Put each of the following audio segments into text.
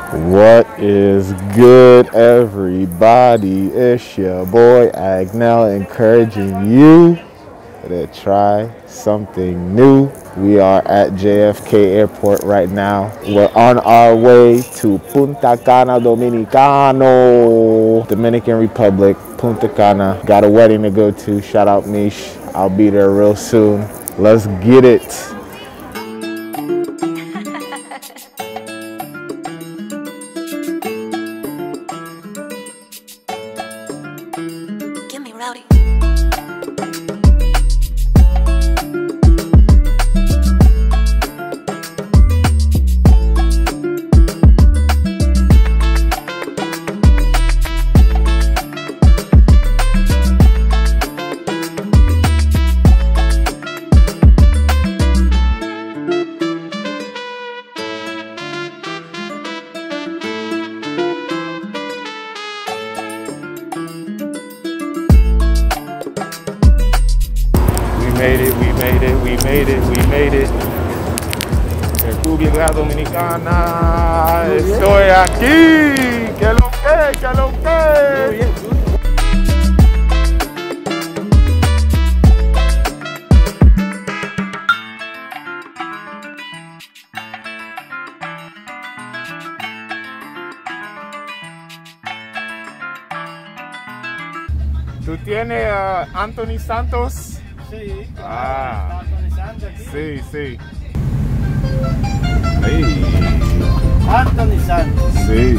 What is good, everybody? It's your boy Agnell, encouraging you to try something new. We are at JFK Airport right now. We're on our way to Punta Cana Dominican Republic, Punta Cana. Got a wedding to go to. Shout out Mish. I'll be there real soon. Let's get it. Rowdy. We made it. República Dominicana. Estoy aquí. ¿Qué lo que? ¿Qué lo que? ¿Tú tienes Anthony Santos? Sí. Ah. Anthony Santos aquí. Sí, sí. Hey. Anthony Santos. Sí.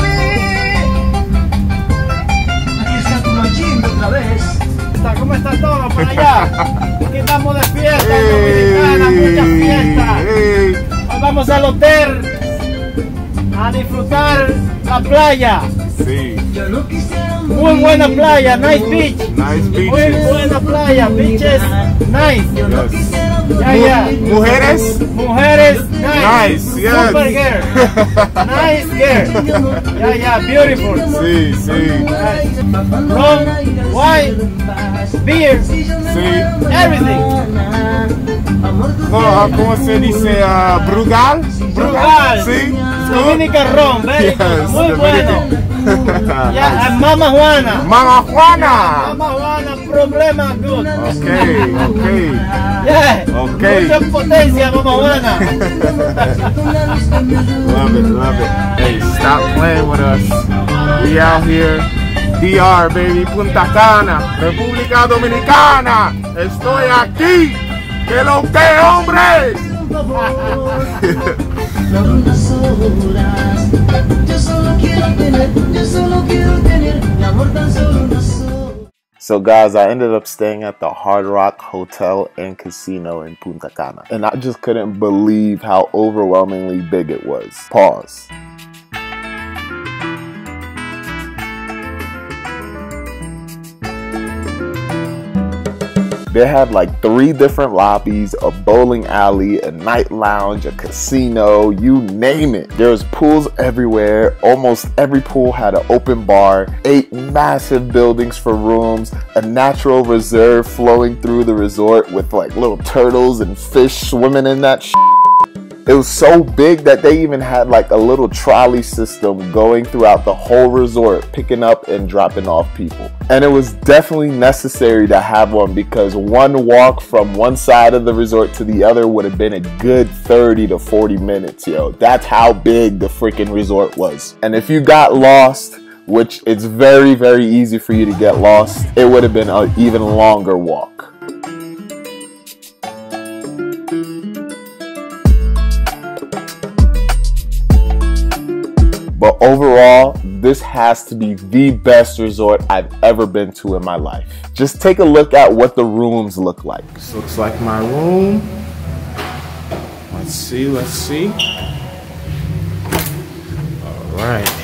Aquí está tu manchín otra vez. ¿Cómo está todo por allá? Aquí estamos de fiesta dominicana, mucha fiesta. Nos vamos al hotel a disfrutar la playa. Sí. Muy buena playa, nice beach. Nice beaches. Muy buena playa, beaches, nice. Yes. Ya. Mujeres? Mujeres, nice. Nice, yes. Super girl. Nice girl. Ya, beautiful. Sí, sí. Rum, wine, beer, Sí. everything. No, ¿cómo se dice? Brugal? Brugal. Sí. Dominican rum, very Yes, muy Dominican. bueno. Ya, and Mama Juana. Mama Juana. Mama Juana, problema good. Okay, okay. Yeah. Okay. Mucha potencia, Mama Juana. Love it, love it. Hey, stop playing with us. We out here. DR, baby, Punta Cana, República Dominicana. Estoy aquí. ¡Que lo que, hombres! So guys, I ended up staying at the Hard Rock Hotel and Casino in Punta Cana. And I just couldn't believe how overwhelmingly big it was. Pause. They had like 3 different lobbies, a bowling alley, a night lounge, a casino, you name it. There's pools everywhere. Almost every pool had an open bar, 8 massive buildings for rooms, a natural reserve flowing through the resort with like little turtles and fish swimming in that shit. It was so big that they even had like a little trolley system going throughout the whole resort, picking up and dropping off people. And it was definitely necessary to have one because one walk from one side of the resort to the other would have been a good 30 to 40 minutes, yo. That's how big the freaking resort was. And if you got lost, which it's very, very easy for you to get lost, it would have been an even longer walk. But overall, this has to be the best resort I've ever been to in my life. Just take a look at what the rooms look like. This looks like my room. Let's see, let's see. All right.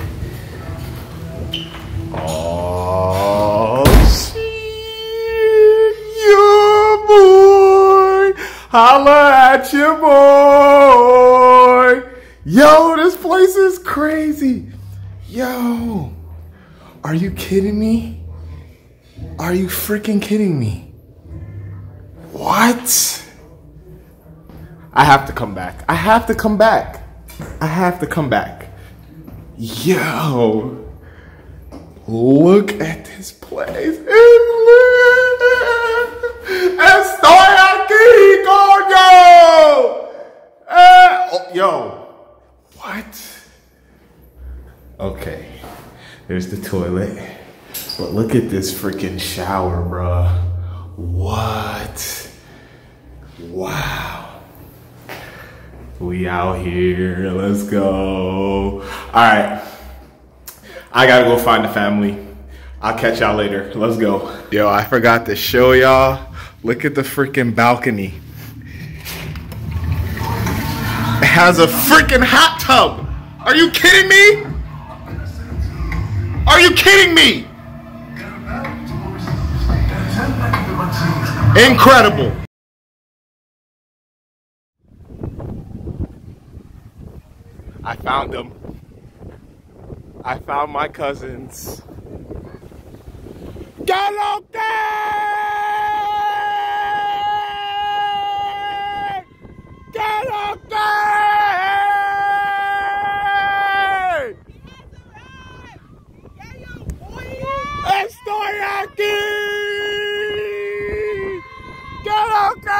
Oh, shit, yeah, boy. Holla at your boy. Yo, this place is crazy. Yo, are you kidding me? Are you freaking kidding me? What? I have to come back. I have to come back. I have to come back. Yo, look at this place. Estoy aquí, coño! Yo, what? Okay, there's the toilet. But look at this freaking shower, bruh. What? Wow. We out here, let's go. All right, I gotta go find the family. I'll catch y'all later, let's go. Yo, I forgot to show y'all. Look at the freaking balcony. It has a freaking hot tub. Are you kidding me? Are you kidding me? Incredible. I found them. I found my cousins. Galote! Galote! Estoy aquí! Galote!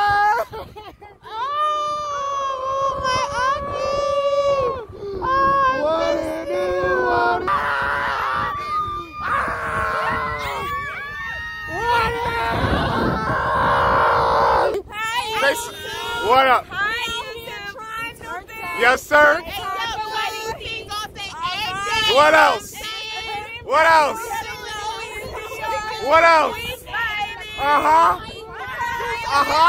What up? Yes, sir. What else? What else? What else? Uh-huh. Uh-huh.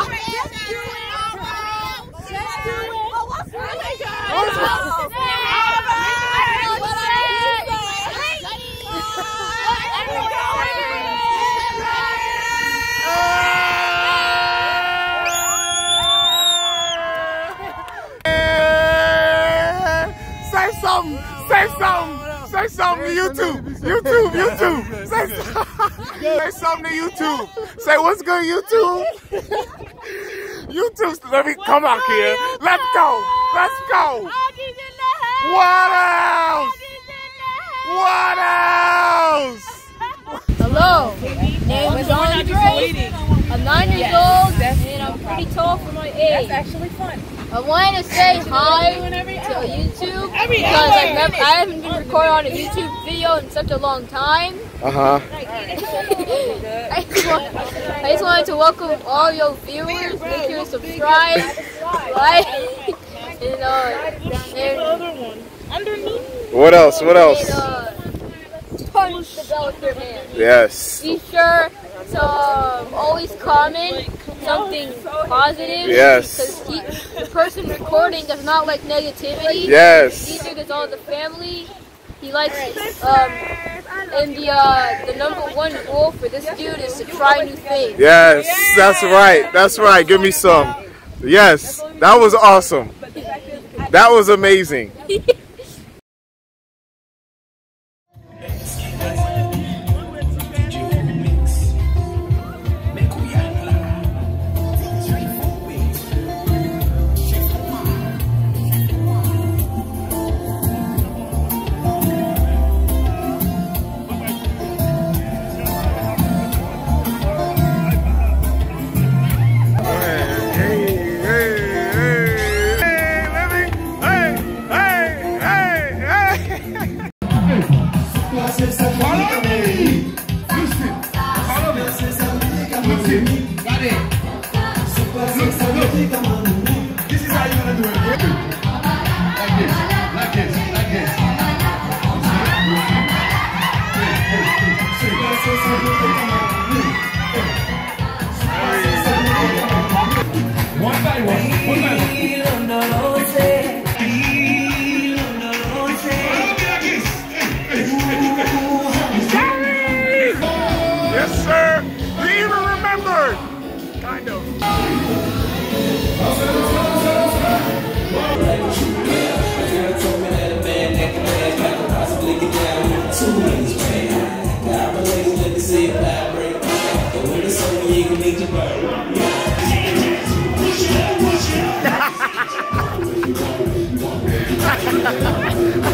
Say something. Say something to YouTube. YouTube. Say something to YouTube. Say what's good, YouTube. YouTube, let me come out here. Let's go. What else? Hello, name is Andre. I'm 9 years old and I'm pretty tall for my age. That's actually fun. I want to say hi to YouTube because I haven't been recording on a YouTube video in such a long time. Uh-huh. I just wanted to welcome all your viewers. Make sure to subscribe, like, and What else? punch the bell with your hand. Yes. Be sure to always comment something positive. Yes. Because the person recording does not like negativity. Yes. He figures all the family. He likes, and the #1 rule for this dude is to try new things. Yes, that's right. Give me some. Yes, that was awesome. That was amazing.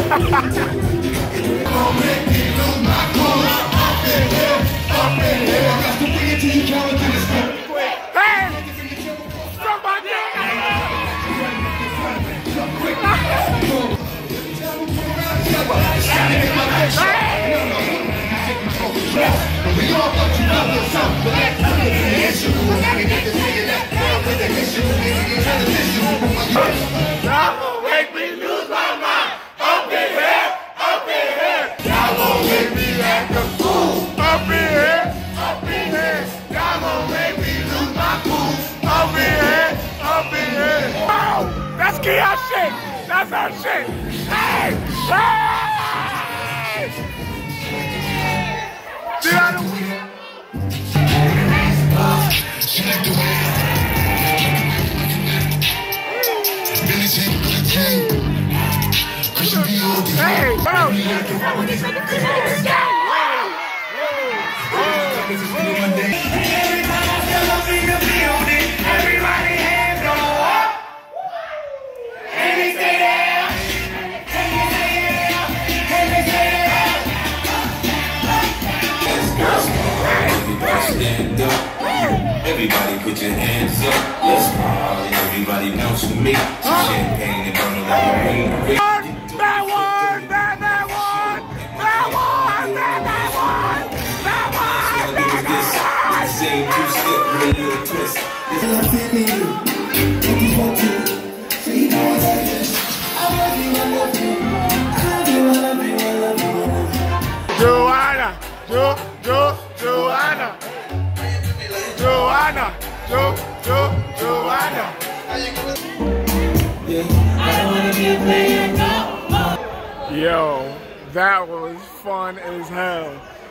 That's our shit! Hey! Hey! Get out of the way! Hey! Everybody hands go up! Stand up. Everybody put your hands up. Let's party. Everybody bounce with me. Some champagne and burn like a ring. That one! That one! That one! That one! That one! Same two-step with a little twist. Joanna! Joanna! Joanna! Joanna! Yo, that was fun as hell.